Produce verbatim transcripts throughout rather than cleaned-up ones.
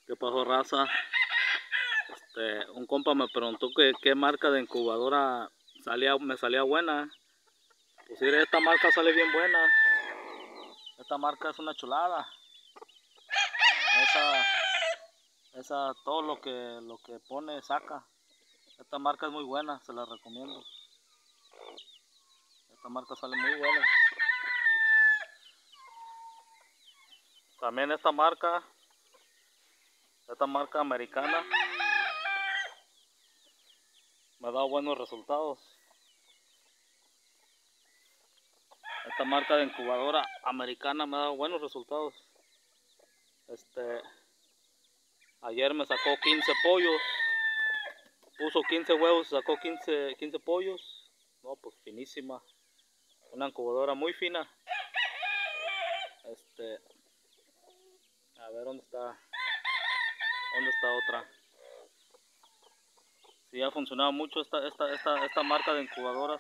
¿Qué pasó, raza? Este, un compa me preguntó que qué marca de incubadora salía, me salía buena. Pues mire, esta marca sale bien buena. Esta marca es una chulada. Esa, esa todo lo que lo que pone saca. Esta marca es muy buena, se la recomiendo. Esta marca sale muy buena. También esta marca, esta marca americana, me ha dado buenos resultados. Esta marca de incubadora americana me ha dado buenos resultados. Este, ayer me sacó quince pollos, puso quince huevos, sacó quince, quince pollos. No, pues finísima, una incubadora muy fina. Este, a ver dónde está, dónde está otra. Sí, ha funcionado mucho esta, esta, esta, esta marca de incubadoras.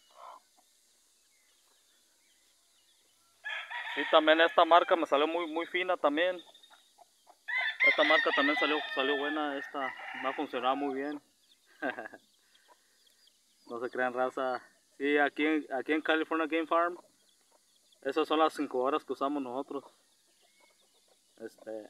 Sí, también esta marca me salió muy, muy fina también. Esta marca también salió, salió buena, esta me ha funcionado muy bien. No se crean, raza. Sí, aquí, aquí en California Game Farm, esas son las incubadoras que usamos nosotros. Este,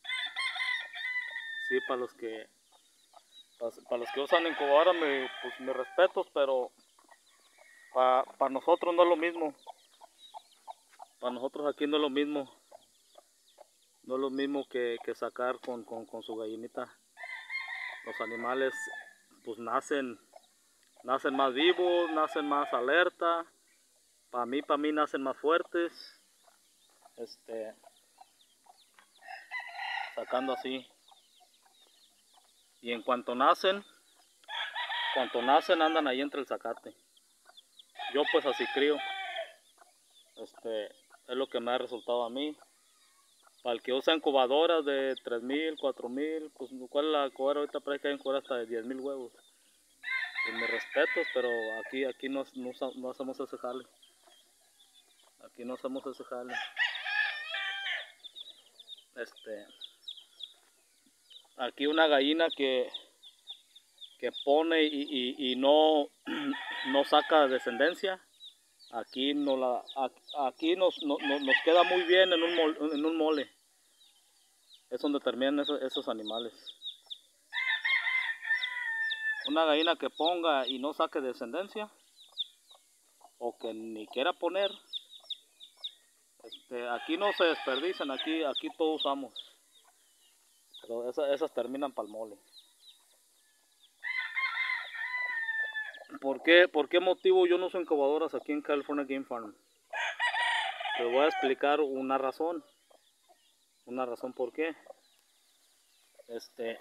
sí, para los que para, para los que usan incubadoras, me, pues mis respetos, pero para, para nosotros no es lo mismo. Para nosotros aquí no es lo mismo. No es lo mismo que, que sacar con, con, con su gallinita. Los animales pues nacen, nacen más vivos, nacen más alerta. Para mí, para mí nacen más fuertes. Este, sacando así. Y en cuanto nacen, cuanto nacen andan ahí entre el zacate. Yo pues así crío. Este, es lo que me ha resultado a mí. Para el que usa incubadoras de tres mil, cuatro mil, pues cuál es la incubadora ahorita prácticamente incubadora hasta de diez mil huevos. Pues mis respetos, pero aquí, aquí no, no, no hacemos ese jale. Aquí no hacemos ese jale. Este, aquí una gallina que, que pone y, y, y no, no saca descendencia. Aquí, no la, aquí nos, no, nos queda muy bien en un, mole, en un mole. Es donde terminan esos, esos animales. Una gallina que ponga y no saque descendencia, o que ni quiera poner, este, aquí no se desperdician, aquí, aquí todos usamos. Pero esas, esas terminan para el mole. ¿Por qué, ¿Por qué motivo yo no uso incubadoras aquí en California Game Farm? Te voy a explicar una razón. Una razón por qué. Este,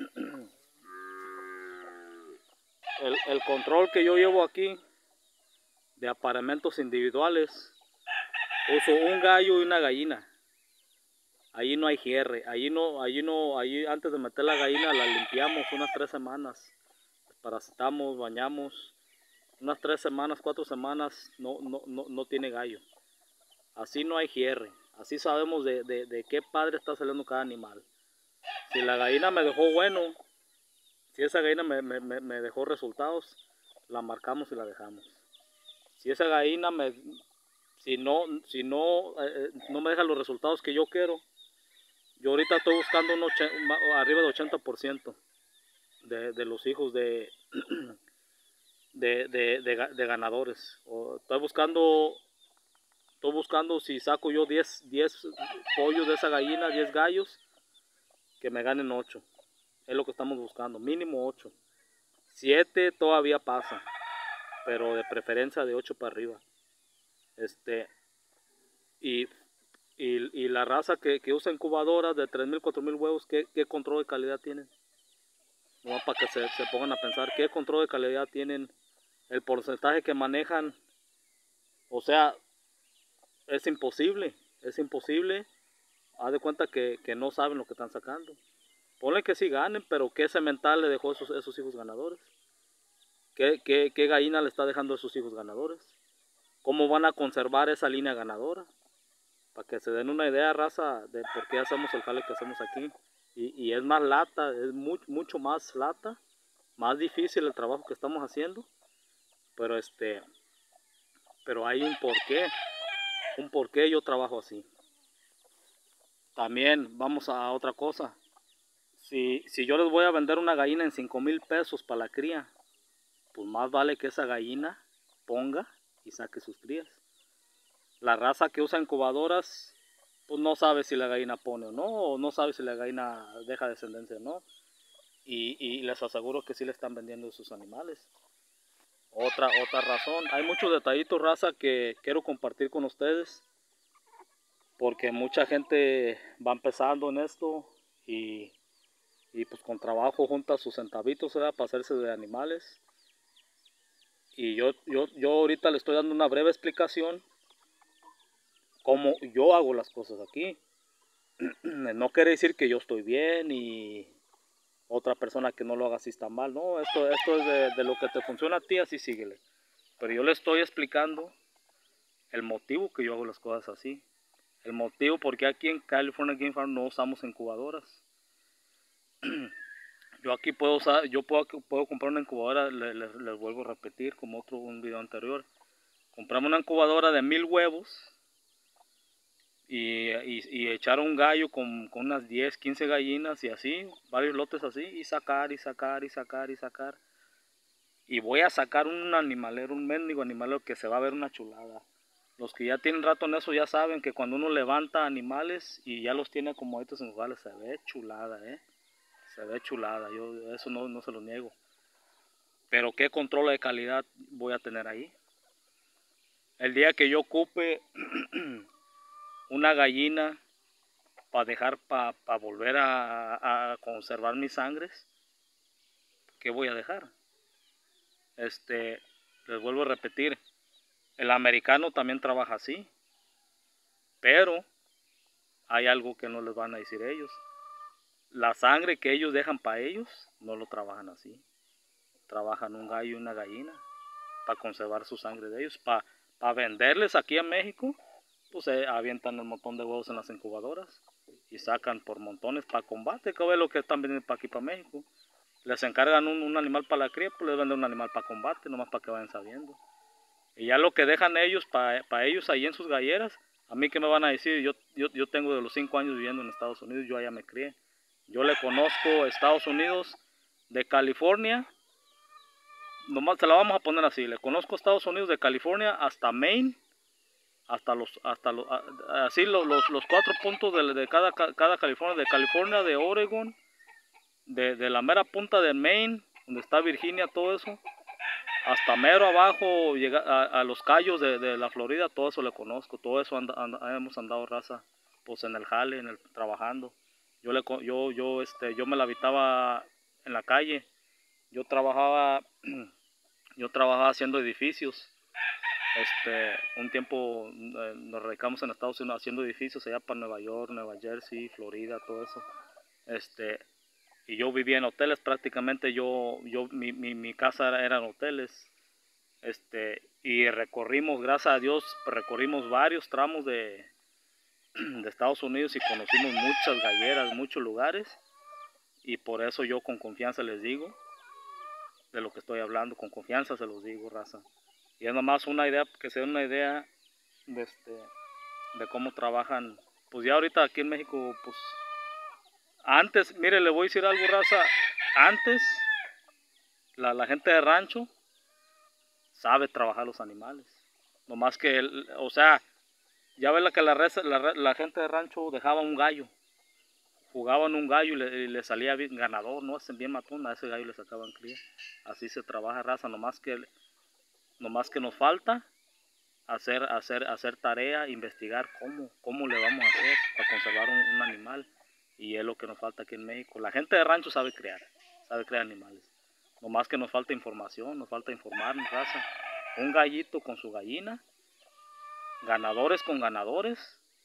el, el control que yo llevo aquí de apareamientos individuales, uso un gallo y una gallina. Allí no hay cierre, allí no, allí no, allí antes de meter la gallina la limpiamos unas tres semanas. Parasitamos, bañamos. Unas tres semanas, cuatro semanas no, no, no, no tiene gallo. Así no hay cierre. Así sabemos de, de, de qué padre está saliendo cada animal. Si la gallina me dejó bueno, si esa gallina me, me, me dejó resultados, la marcamos y la dejamos. Si esa gallina me, si no, si no, eh, no me deja los resultados que yo quiero, yo ahorita estoy buscando un ochenta, arriba de ochenta por ciento de, de los hijos de, de, de, de, de ganadores. O estoy buscando, estoy buscando si saco yo diez, diez pollos de esa gallina, diez gallos, que me ganen ocho. Es lo que estamos buscando, mínimo ocho. siete todavía pasa, pero de preferencia de ocho para arriba. Este, y, y, y la raza que, que usa incubadoras de tres mil, cuatro mil huevos, ¿qué, ¿qué control de calidad tienen? No, para que se, se pongan a pensar, ¿qué control de calidad tienen? El porcentaje que manejan, o sea, es imposible, es imposible. Haz de cuenta que, que no saben lo que están sacando. Ponle que sí ganen, pero ¿qué semental le dejó a esos, esos hijos ganadores? ¿Qué, qué, ¿Qué gallina le está dejando a esos hijos ganadores? ¿Cómo van a conservar esa línea ganadora? Para que se den una idea, raza, de por qué hacemos el jale que hacemos aquí. y, y es más lata, es mu mucho más lata, más difícil el trabajo que estamos haciendo, pero este, pero hay un porqué, un porqué yo trabajo así. También vamos a otra cosa. Si, si yo les voy a vender una gallina en cinco mil pesos para la cría, pues más vale que esa gallina ponga y saque sus crías. La raza que usa incubadoras, pues no sabe si la gallina pone o no, o no sabe si la gallina deja descendencia o no. Y, y les aseguro que sí le están vendiendo sus animales. Otra, otra razón, hay muchos detallitos, raza, que quiero compartir con ustedes, porque mucha gente va empezando en esto y, y pues con trabajo junta sus centavitos, ¿verdad?, para hacerse de animales. Y yo, yo, yo ahorita le estoy dando una breve explicación cómo yo hago las cosas aquí. No quiere decir que yo estoy bien y otra persona que no lo haga así está mal. No, esto, esto es de, de lo que te funciona a ti, así síguele. Pero yo le estoy explicando el motivo que yo hago las cosas así. El motivo porque aquí en California Game Farm no usamos incubadoras. Yo aquí puedo usar, yo puedo, puedo comprar una incubadora, les, les, les vuelvo a repetir como otro un video anterior. Compramos una incubadora de mil huevos y, y, y echar un gallo con, con unas diez, quince gallinas y así, varios lotes así, y sacar y sacar y sacar y sacar. Y voy a sacar un animalero, un mendigo animalero que se va a ver una chulada. Los que ya tienen rato en eso ya saben que cuando uno levanta animales y ya los tiene como estos en lugares, se ve chulada, eh. Se ve chulada, yo eso no, no se lo niego. Pero ¿qué control de calidad voy a tener ahí? El día que yo ocupe una gallina para dejar, para pa volver a, a conservar mis sangres, ¿qué voy a dejar? Este, les vuelvo a repetir, el americano también trabaja así, pero hay algo que no les van a decir ellos. La sangre que ellos dejan para ellos, no lo trabajan así. Trabajan un gallo y una gallina para conservar su sangre de ellos. Para pa venderles aquí a México, pues se avientan un montón de huevos en las incubadoras y sacan por montones para combate, que es lo que están vendiendo para aquí, para México. Les encargan un, un animal para la cría, pues les venden un animal para combate, nomás para que vayan sabiendo. Y ya lo que dejan ellos para pa ellos ahí en sus galleras, a mí que me van a decir, yo, yo, yo tengo de los cinco años viviendo en Estados Unidos, yo allá me crié. Yo le conozco Estados Unidos de California, nomás se la vamos a poner así, le conozco Estados Unidos de California hasta Maine, hasta los, hasta los, así los, los, los cuatro puntos de, de cada, cada California, de California, de Oregon, de, de la mera punta de Maine, donde está Virginia, todo eso, hasta mero abajo, llega a, a los Cayos de, de la Florida, todo eso le conozco, todo eso anda, anda, hemos andado, raza, pues en el jale, en el trabajando. Yo le yo yo este yo me la habitaba en la calle. Yo trabajaba yo trabajaba haciendo edificios. Este, un tiempo eh, nos radicamos en Estados Unidos haciendo edificios allá para Nueva York, Nueva Jersey, Florida, todo eso. Este, y yo vivía en hoteles prácticamente, yo yo mi, mi, mi casa era, eran hoteles. Este, y recorrimos, gracias a Dios, recorrimos varios tramos de de Estados Unidos y conocimos muchas galleras, muchos lugares, y por eso yo con confianza les digo de lo que estoy hablando, con confianza se los digo, raza. Y es nomás una idea, que sea una idea de, este, de cómo trabajan. Pues ya ahorita aquí en México, pues antes, mire, le voy a decir algo, raza, antes la, la gente de rancho sabe trabajar los animales, nomás que, el, o sea, ya ve la que la, reza, la, la gente de rancho dejaba un gallo, jugaban un gallo y le, y le salía bien ganador, no hacen bien matón, a ese gallo le sacaban cría. Así se trabaja, raza, nomás que, nomás que nos falta hacer, hacer, hacer tarea, investigar cómo, cómo le vamos a hacer para conservar un, un animal. Y es lo que nos falta aquí en México. La gente de rancho sabe crear, sabe crear animales. Nomás que nos falta información, nos falta informarnos, raza. Un gallito con su gallina, ganadores con ganadores,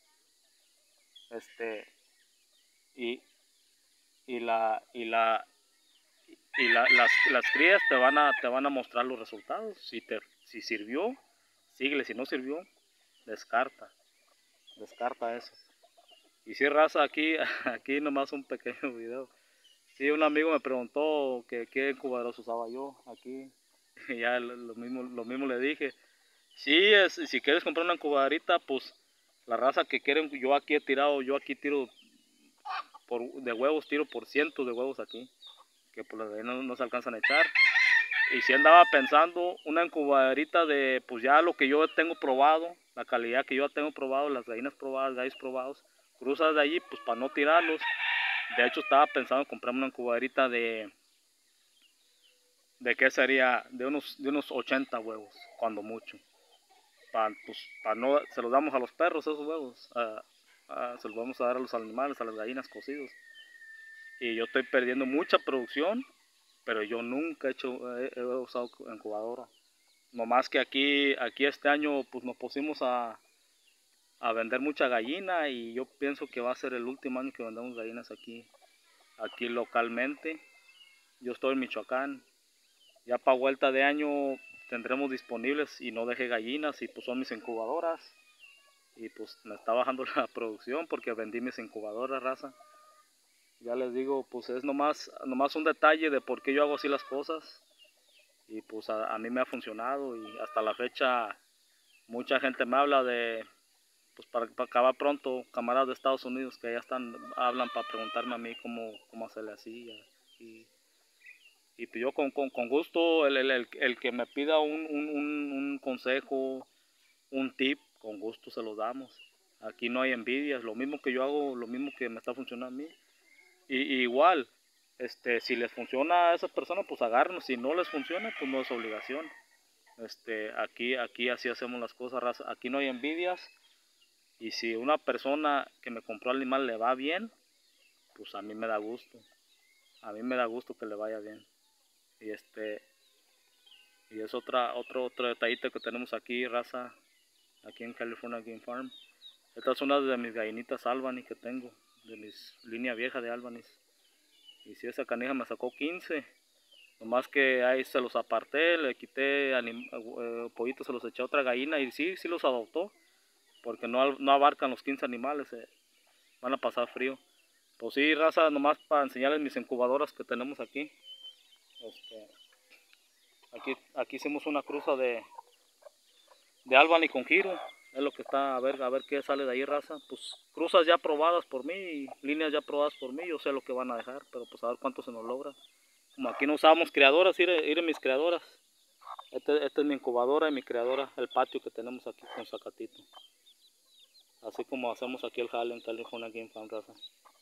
este, y, y la, y la, y la, las, las crías te van a, te van a mostrar los resultados. Si te, si sirvió, síguele. Si no sirvió, descarta, descarta eso. Y sí, raza, aquí, aquí nomás un pequeño video. Sí, un amigo me preguntó que qué incubadoras usaba yo aquí. Y ya lo, lo mismo, lo mismo le dije. Sí, es, si quieres comprar una incubadorita, pues la raza que quieren, yo aquí he tirado, yo aquí tiro por, de huevos, tiro por cientos de huevos aquí, que por las gallinas no, no se alcanzan a echar. Y si andaba pensando una incubadorita de, pues ya lo que yo tengo probado, la calidad que yo tengo probado, las gallinas probadas, gallos probados, cruzas de allí, pues para no tirarlos. De hecho estaba pensando en comprarme una incubadorita de, de qué sería, de unos, de unos ochenta huevos, cuando mucho. Para, pues, para no, se los damos a los perros esos huevos, uh, uh, se los vamos a dar a los animales, a las gallinas cocidos. Y yo estoy perdiendo mucha producción, pero yo nunca he, hecho, he, he usado incubadora. No más que aquí, aquí este año pues nos pusimos a, a vender mucha gallina y yo pienso que va a ser el último año que vendamos gallinas aquí, aquí localmente. Yo estoy en Michoacán, ya para vuelta de año tendremos disponibles y no dejé gallinas y pues son mis incubadoras. Y pues me está bajando la producción porque vendí mis incubadoras, raza. Ya les digo, pues es nomás, nomás un detalle de por qué yo hago así las cosas. Y pues a, a mí me ha funcionado y hasta la fecha mucha gente me habla de, pues para, para acabar pronto, camaradas de Estados Unidos que ya están, hablan para preguntarme a mí cómo, cómo hacerle así. Y, y pues yo con, con, con gusto, el, el, el, el que me pida un, un, un, un consejo, un tip, con gusto se los damos. Aquí no hay envidias, lo mismo que yo hago, lo mismo que me está funcionando a mí. Y, y igual, este, si les funciona a esas personas, pues agárrenos. Si no les funciona, pues no es obligación. Este, aquí, aquí así hacemos las cosas, raza. Aquí no hay envidias. Y si una persona que me compró el animal le va bien, pues a mí me da gusto. A mí me da gusto que le vaya bien. Y este, y es otra, otro, otro detallito que tenemos aquí, raza, aquí en California Game Farm. Esta es una de mis gallinitas Albany que tengo, de mis línea vieja de Albany. Y si esa canija me sacó quince, nomás que ahí se los aparté, le quité eh, pollitos, se los eché a otra gallina y sí, sí los adoptó, porque no, no abarcan los quince animales, eh, van a pasar frío. Pues sí, raza, nomás para enseñarles mis incubadoras que tenemos aquí. Este, aquí, aquí hicimos una cruza de, de Albany con giro. Es lo que está, a ver, a ver qué sale de ahí, raza. Pues cruzas ya probadas por mí y líneas ya probadas por mí. Yo sé lo que van a dejar, pero pues a ver cuánto se nos logra. Como aquí no usábamos criadoras, ir, ir mis criadoras. Este, esta es mi incubadora y mi criadora, el patio que tenemos aquí con Zacatito. Así como hacemos aquí el jale en California Game Farm, raza.